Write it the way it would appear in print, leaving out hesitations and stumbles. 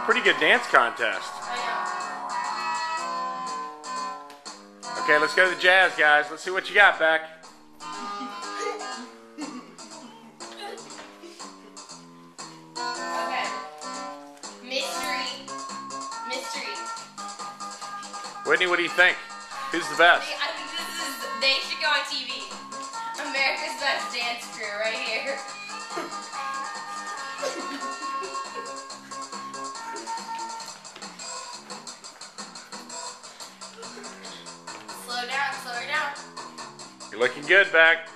Pretty good dance contest. Okay, let's go to the jazz, guys. Let's see what you got, Beck. Okay. Mystery. Whitney, what do you think? Who's the best? I think they should go on TV. America's Best Dance Crew right here. Slow down. You're looking good, Beck.